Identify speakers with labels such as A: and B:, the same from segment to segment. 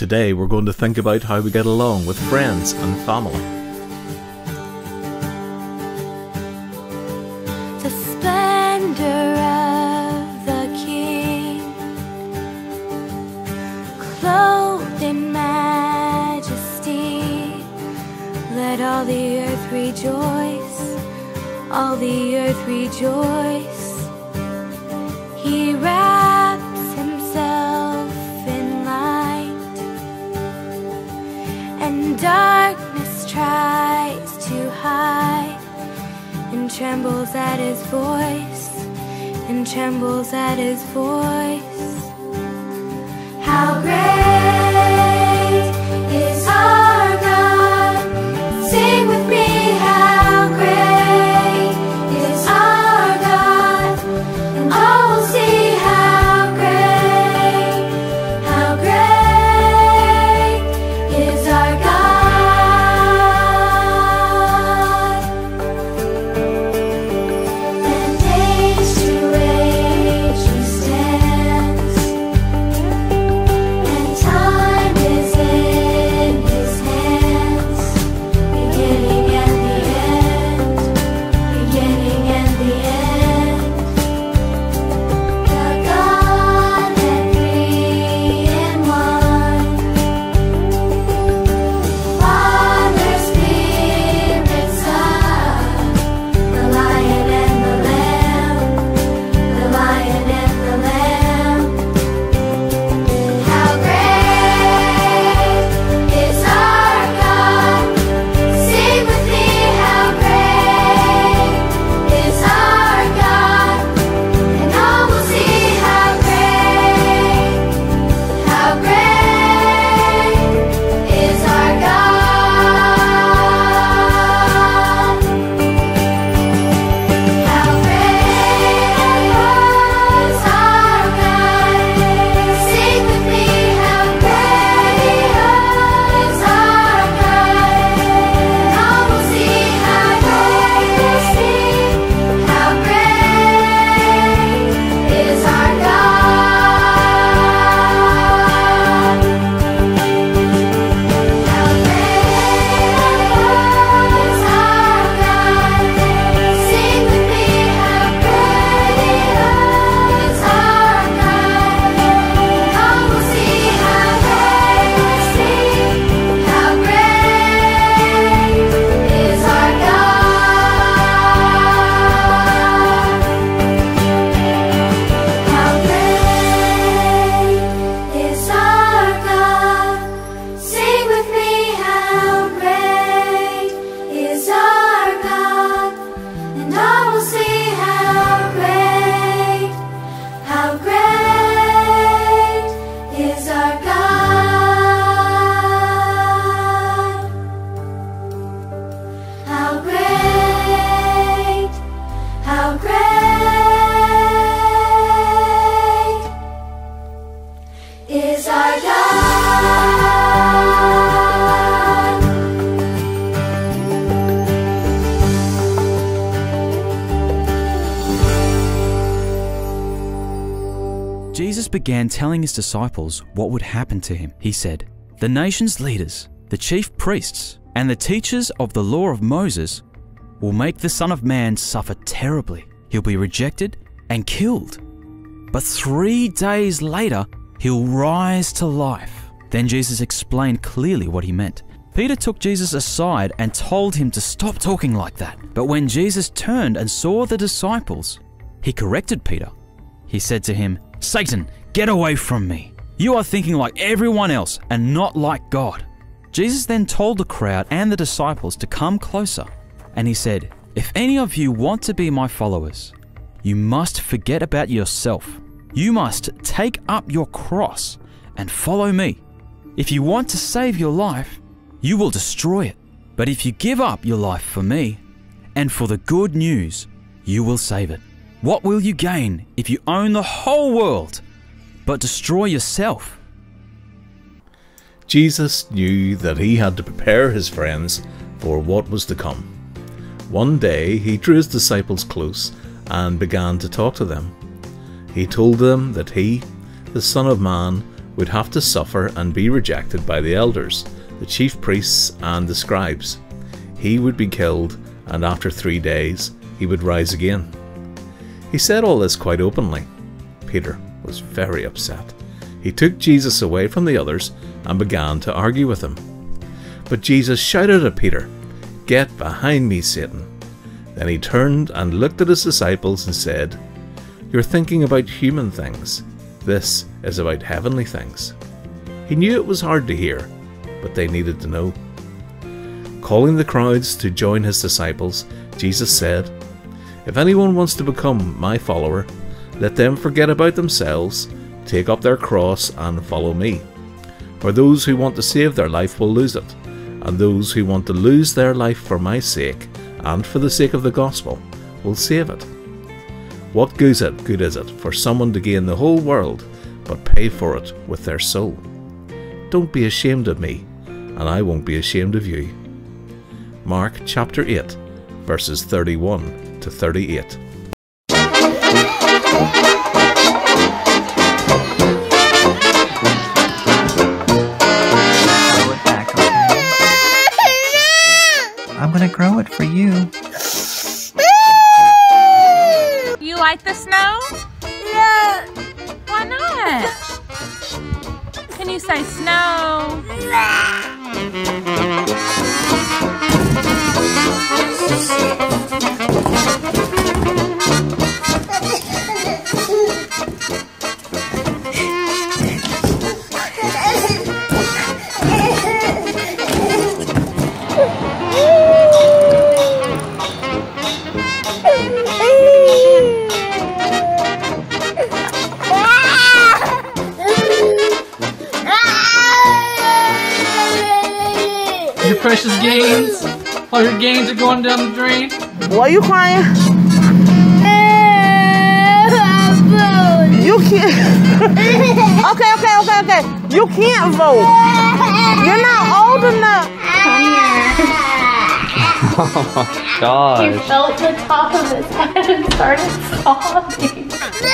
A: Today we're going to think about how we get along with friends and family.
B: The splendor of the King, clothed in majesty, let all the earth rejoice, all the earth rejoice. He wraps himself in light, and darkness tries to hide, and trembles at his voice, and trembles at his voice. How great is our God? Sing with me, how great is our God, and all will see how great is our God. And age to age he stands, and time is in his hands, beginning and the end, beginning and the end. The Godhead three in one, Father, Spirit, Son, the Lion and the Lamb, the Lion and the Lamb. How great is our God? Sing with me, how great is our God, and all will see how great is our God. How great is our God? Sing with me, how great is our God, and all will see how great is our God. How great is our God? Sing with me, how great is our God, and all will see how great is our God. How great is our God? Sing with me, how great is our God, and all will see how great is our God. How great is our God.
C: Jesus began telling his disciples what would happen to him. He said, "The nation's leaders, the chief priests, and the teachers of the law of Moses will make the Son of Man suffer terribly. He'll be rejected and killed. But 3 days later, he'll rise to life." Then Jesus explained clearly what he meant. Peter took Jesus aside and told him to stop talking like that. But when Jesus turned and saw the disciples, he corrected Peter. He said to him, "Satan, get away from me. You are thinking like everyone else and not like God." Jesus then told the crowd and the disciples to come closer, and he said, "If any of you want to be my followers, you must forget about yourself. You must take up your cross and follow me. If you want to save your life, you will destroy it. But if you give up your life for me and for the good news, you will save it. What will you gain if you own the whole world but destroy yourself?"
A: Jesus knew that he had to prepare his friends for what was to come. One day he drew his disciples close and began to talk to them. He told them that he, the Son of Man, would have to suffer and be rejected by the elders, the chief priests and the scribes. He would be killed, and after 3 days he would rise again. He said all this quite openly. Peter was very upset. He took Jesus away from the others and began to argue with him. But Jesus shouted at Peter, "Get behind me, Satan." Then he turned and looked at his disciples and said, "You're thinking about human things. This is about heavenly things." He knew it was hard to hear, but they needed to know. Calling the crowds to join his disciples, Jesus said, "If anyone wants to become my follower, let them forget about themselves, take up their cross and follow me. For those who want to save their life will lose it, and those who want to lose their life for my sake and for the sake of the gospel will save it. What good is it for someone to gain the whole world but pay for it with their soul? Don't be ashamed of me, and I won't be ashamed of you." Mark chapter 8, verses 31 to 38.
D: I'm gonna grow it for you.
E: You like the snow?
B: No.
E: Why not? Can you say snow?
F: Your precious gains? All your gains are going down the drain?
G: Why are you crying? You can't. Okay. You can't vote. You're not old enough.
F: Oh gosh.
E: He felt the top of his head and started sobbing.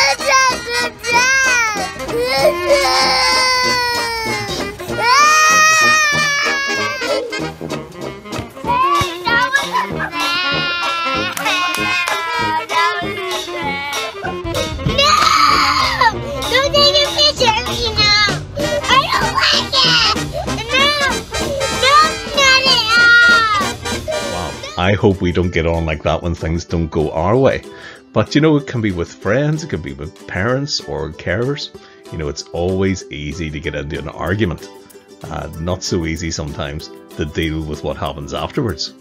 B: Don't take a picture of me now. I don't like it. No, not at all.
A: Wow, I hope we don't get on like that when things don't go our way. But you know, it can be with friends, it can be with parents or carers. You know, it's always easy to get into an argument. Not so easy sometimes to deal with what happens afterwards.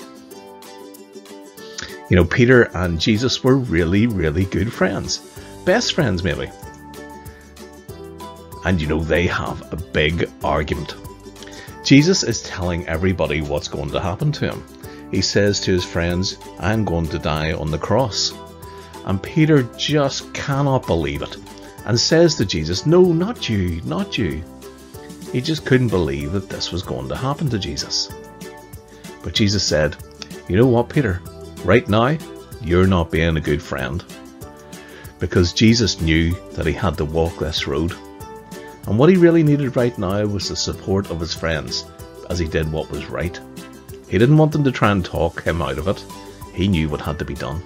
A: You know, Peter and Jesus were really, really good friends. Best friends, maybe. And you know, they have a big argument. Jesus is telling everybody what's going to happen to him. He says to his friends, "I'm going to die on the cross." And Peter just cannot believe it and says to Jesus, "No, not you, not you." He just couldn't believe that this was going to happen to Jesus. But Jesus said, "You know what, Peter? Right now, you're not being a good friend." Because Jesus knew that he had to walk this road. And what he really needed right now was the support of his friends as he did what was right. He didn't want them to try and talk him out of it. He knew what had to be done.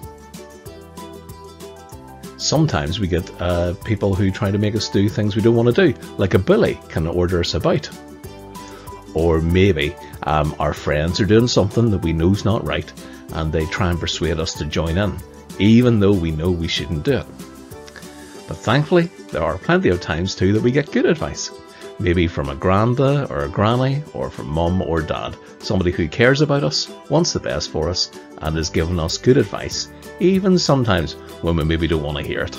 A: Sometimes we get people who try to make us do things we don't want to do, like a bully can order us about. Or maybe our friends are doing something that we know is not right, and they try and persuade us to join in, even though we know we shouldn't do it. But thankfully, there are plenty of times too that we get good advice. Maybe from a granda or a granny, or from mum or dad, somebody who cares about us, wants the best for us, and is giving us good advice, even sometimes when we maybe don't want to hear it.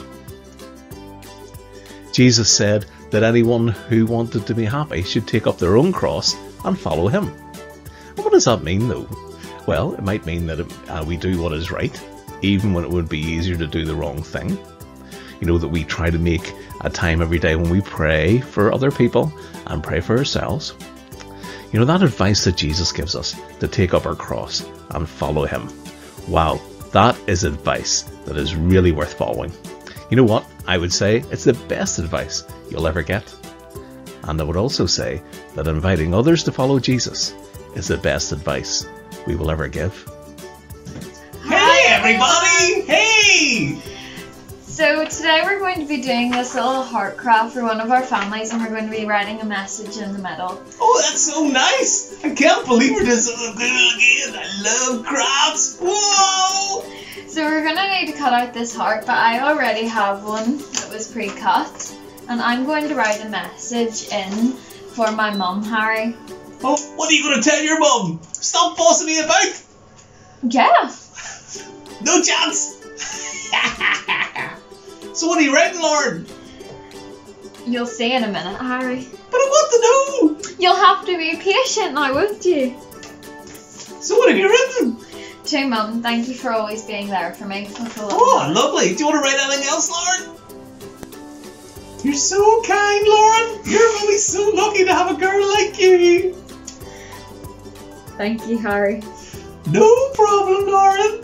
A: Jesus said that anyone who wanted to be happy should take up their own cross and follow him. And what does that mean though? Well, it might mean that we do what is right, even when it would be easier to do the wrong thing. You know, that we try to make a time every day when we pray for other people and pray for ourselves. You know, that advice that Jesus gives us to take up our cross and follow him. Wow, that is advice that is really worth following. You know what? I would say it's the best advice you'll ever get. And I would also say that inviting others to follow Jesus is the best advice we will ever give.
H: Hey everybody! Hey!
E: So today we're going to be doing this little heart craft for one of our families, and we're going to be writing a message in the middle.
H: Oh, that's so nice! I can't believe we're doing something good again. I love crafts. Whoa!
E: So we're going to need to cut out this heart, but I already have one that was pre-cut, and I'm going to write a message in for my mum, Harry.
H: Oh, what are you going to tell your mum? Stop bossing me about!
E: Yeah.
H: No chance! So what are you writing, Lauren?
E: You'll see in a minute, Harry.
H: But I want to know!
E: You'll have to be patient now, won't you?
H: So what have you written?
E: To Mum, thank you for always being there for me. With a little
H: Oh,
E: heart.
H: lovely. Do you want to write anything else, Lauren? You're so kind, Lauren. You're always so lucky to have a girl like you.
E: Thank you, Harry.
H: No problem, Lauren.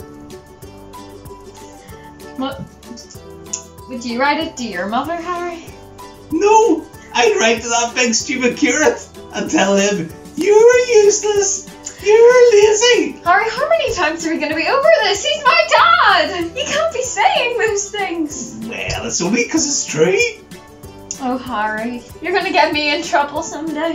E: What? Would you write it to your mother, Harry?
H: No, I'd write to that big stupid curate and tell him, you're useless. You're lazy.
E: Harry, how many times are we going to be over this? He's my dad! You can't be saying those things!
H: Well, it's only because it's true.
E: Oh, Harry, you're going to get me in trouble someday.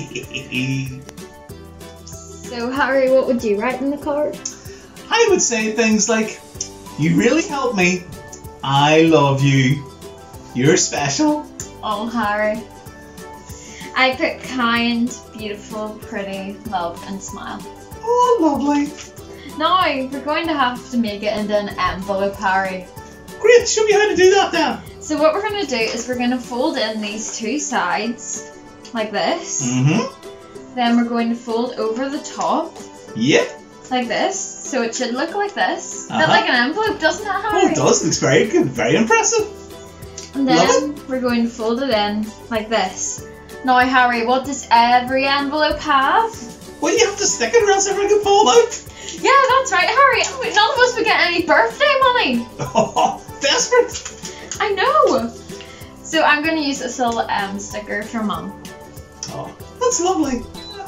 E: So, Harry, what would you write in the card?
H: I would say things like, you really helped me. I love you. You're special.
E: Oh, Harry. I put kind, beautiful, pretty, love, and smile.
H: Oh, lovely.
E: Now, we're going to have to make it into an envelope, Harry.
H: Great, show me how to do that then.
E: So what we're going to do is we're going to fold in these two sides, like this.
H: Mm-hmm.
E: Then we're going to fold over the top,
H: Yep.
E: like this. So it should look like this.
H: Uh-huh.
E: Bit like an envelope, doesn't it, Harry?
H: Oh, it does. Looks very good. Very impressive.
E: And then we're going to fold it in like this. Now, Harry, what does every envelope have?
H: Well, you have to stick it or else everything can fall out.
E: Yeah, that's right, Harry. None of us would get any birthday money.
H: Oh, desperate.
E: I know. So I'm going to use this little sticker for Mum.
H: Oh, that's lovely.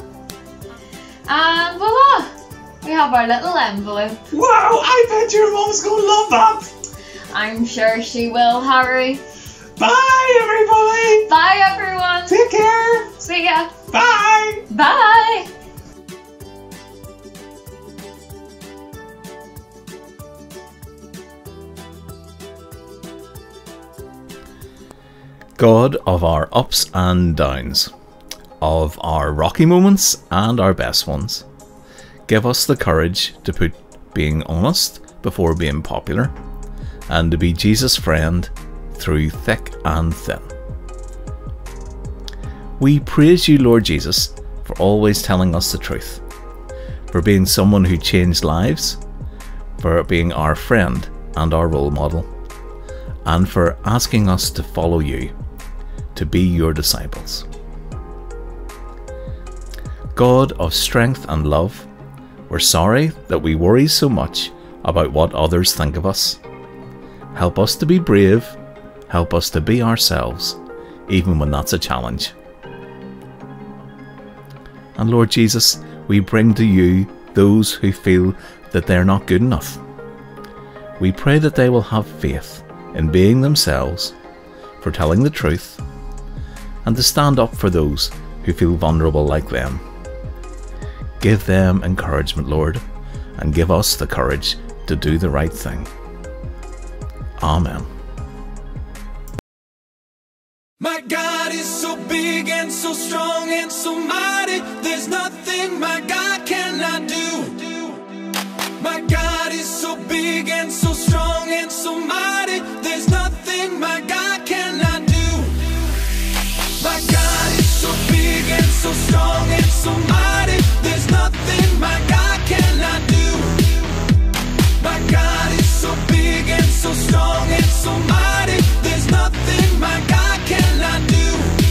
E: And voila! We have our little envelope.
H: Wow, I bet your mom's going to love that.
E: I'm sure she will, Harry.
H: Bye, everybody.
E: Bye, everyone.
H: Take care.
E: See ya.
H: Bye.
E: Bye.
A: God of our ups and downs, of our rocky moments and our best ones, give us the courage to put being honest before being popular, and to be Jesus' friend through thick and thin. We praise you, Lord Jesus, for always telling us the truth, for being someone who changed lives, for being our friend and our role model, and for asking us to follow you, to be your disciples. God of strength and love, we're sorry that we worry so much about what others think of us. Help us to be brave, help us to be ourselves, even when that's a challenge. And Lord Jesus, we bring to you those who feel that they're not good enough. We pray that they will have faith in being themselves, for telling the truth, and to stand up for those who feel vulnerable like them. Give them encouragement, Lord, and give us the courage to do the right thing. Amen.
I: My God is so big and so strong and so mighty. There's nothing my God cannot do. My God is so big and so strong and so mighty. There's nothing my God cannot do. My God is so big and so strong and so mighty. There's nothing my God cannot do. My God is so big and so strong and so mighty. There's nothing my God cannot do.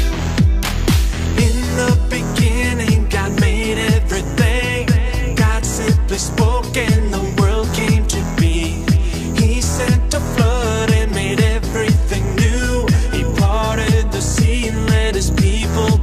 I: In the beginning, God made everything. God simply spoke and the world came to be. He sent a flood and made everything new. He parted the sea and let his people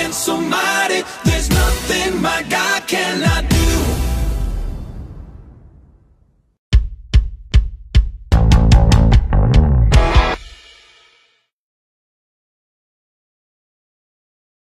I: and so mighty.